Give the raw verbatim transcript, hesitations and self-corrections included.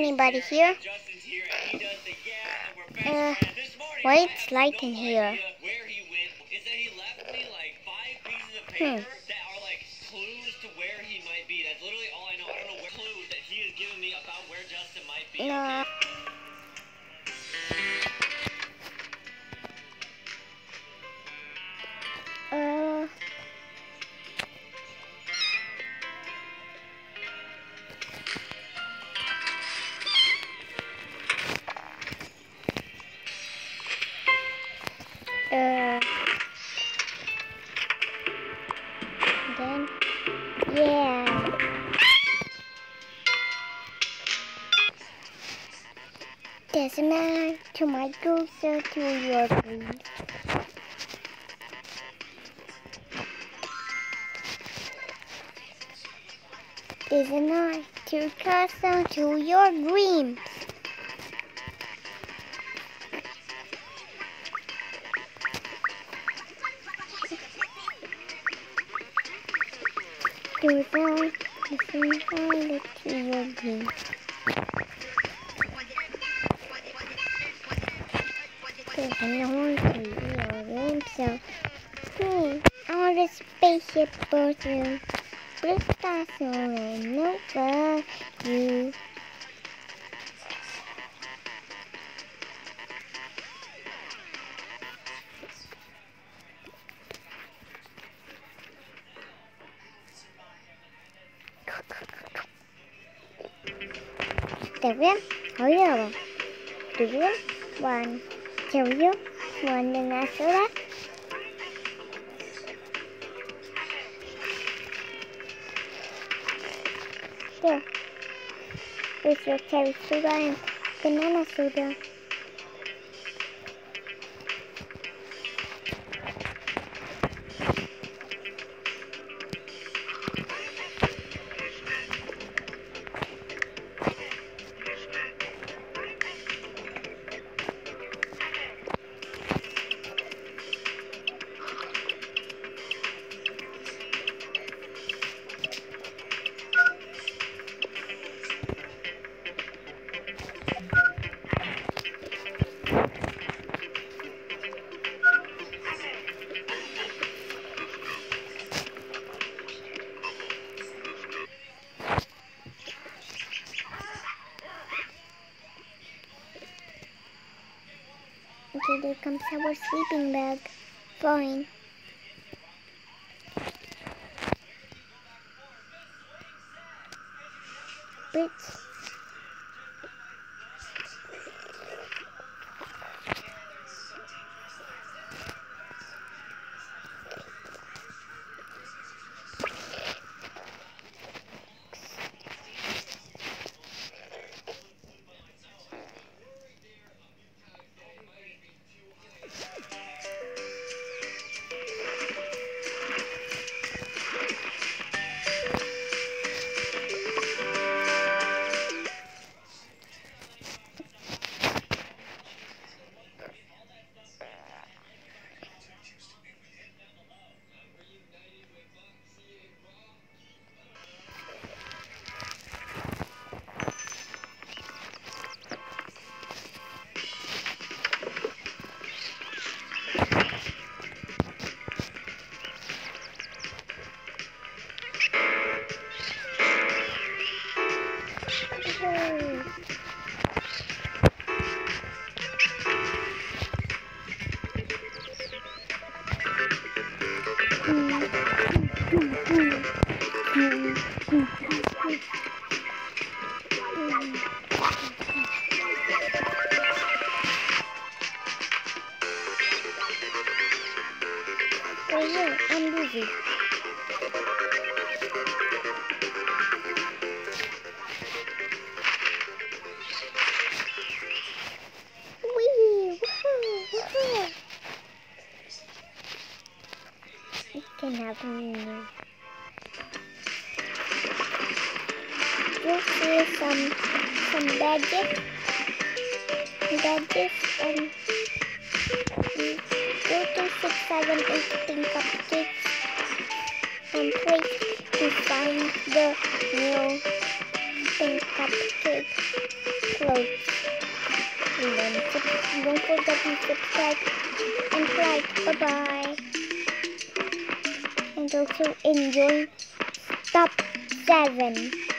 anybody here? Uh, why it's light in here? Hmm. No. Uh. Uh. Then, yeah. Doesn't matter to my closer to your dreams. Doesn't matter to closer to your dreams. To the listen to your dreams. Belong to your dreams. So, me, I want a spaceship person. Blue stars soaring over you. Seven, zero, two, one, zero, one, and after that. There. With your cherry soda and banana soda. Okay, there comes our sleeping bag. Fine. Bits. Oh yeah, I'm busy. Wee! Woohoo! Woohoo! You can have me. You see some some badges, badges, and go to six, seven, eight pink cupcakes and wait to find the new pink cupcake clothes. And then don't forget to subscribe and like. Bye bye. And also enjoy Stop seven.